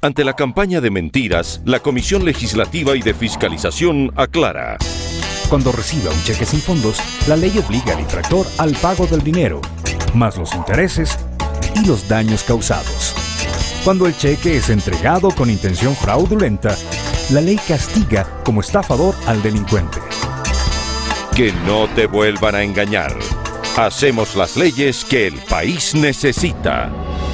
Ante la campaña de mentiras, la Comisión Legislativa y de Fiscalización aclara. Cuando reciba un cheque sin fondos, la ley obliga al infractor al pago del dinero, más los intereses y los daños causados. Cuando el cheque es entregado con intención fraudulenta, la ley castiga como estafador al delincuente. Que no te vuelvan a engañar. Hacemos las leyes que el país necesita.